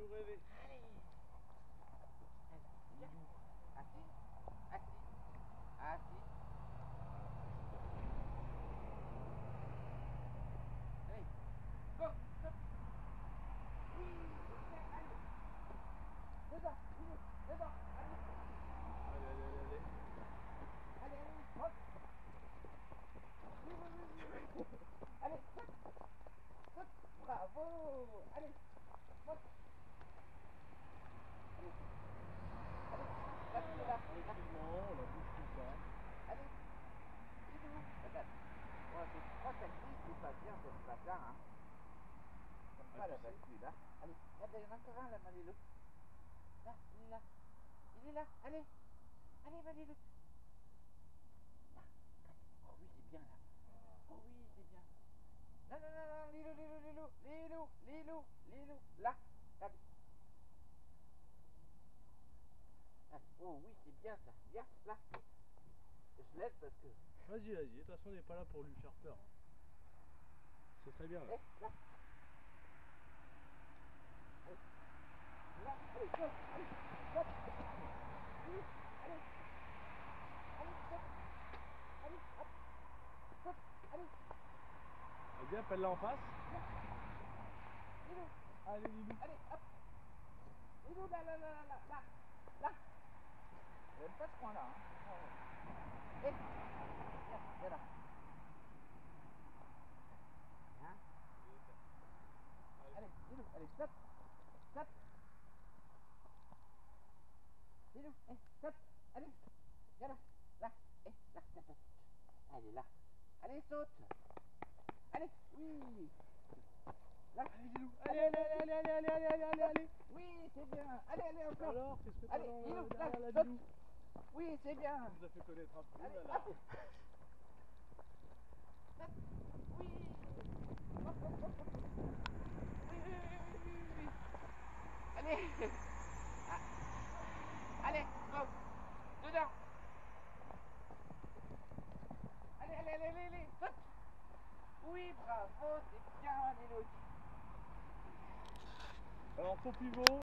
rêver. Allez. Viens. Assis. Assis. Assis. Allez. Go. Go. Oui. Allez. Dedans. Dedans. Allez. Allez. Allez, hop. Allez, saute. Saute. Bravo. Allez. Saute. Allez. Allez. Là. Effectivement, la bouche tout ça. Allez. Regarde. Ouais, je crois que c'est pas bien cette place-là, hein. Comme ça, la bascule, là. Allez, regarde, il y en a encore un, là, Manilou. Là, il est là. Il est là, allez. Allez, Manilou. Là. Oh oui, c'est bien, là. Oh oui, c'est bien. Non, Lilou. Là, regarde. Oh oui, c'est bien, ça. Viens, là. Je l'aide parce que... Vas-y. De toute façon, on n'est pas là pour lui faire peur. C'est très bien, là. Là. Allez. Là, allez, go, allez, stop. Oui, allez. Allez, stop. Allez, hop. Stop, allez. Vas-y, appelle-la en face. Lilou. Allez, Lilou. Allez, hop. Lilou, là. J'aime pas ce coin-là, hein. Oh. Eh, viens là. Hein? Allez, Lilou, allez, stop. Stop. Lilou, stop. Allez, viens là. Là, là. Allez, là. Allez, saute. Allez, oui. Là. Allez, Lilou. Allez. Oui, c'est bien. Allez, encore. Alors, qu'est-ce que t'as Allez, dans Lilou, derrière là, la saute. Lilou? Oui, c'est bien. On vous a fait connaître un peu, Allez, là. hop. Saute. Oui. Hop. Oui. Allez. Ah. Allez, go. Dedans. Allez. Saute. Oui, bravo, c'est bien, Lilou. Alors, ton pivot.